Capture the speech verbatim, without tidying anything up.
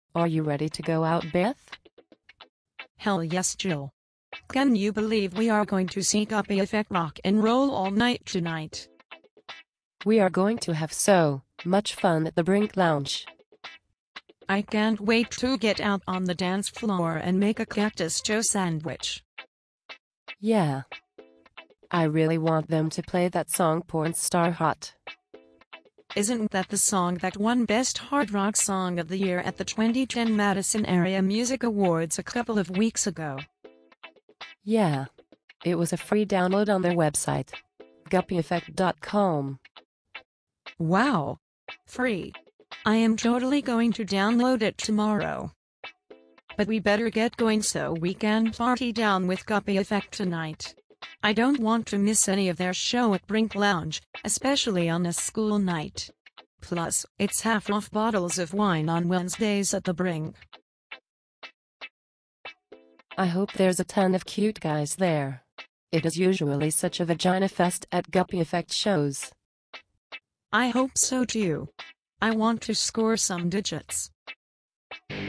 Are you ready to go out, Beth? Hell yes, Jill. Can you believe we are going to see Guppy Effect rock and roll all night tonight? We are going to have so much fun at the Brink Lounge. I can't wait to get out on the dance floor and make a Cactus Joe sandwich. Yeah. I really want them to play that song Porn Star Hot. Isn't that the song that won Best Hard Rock Song of the Year at the twenty ten Madison Area Music Awards a couple of weeks ago? Yeah. It was a free download on their website, guppy effect dot com. Wow. Free. I am totally going to download it tomorrow. But we better get going so we can party down with Guppy Effect tonight. I don't want to miss any of their show at Brink Lounge, especially on a school night. Plus, it's half off bottles of wine on Wednesdays at the Brink. I hope there's a ton of cute guys there. It is usually such a vagina fest at Guppy Effect shows. I hope so too. I want to score some digits.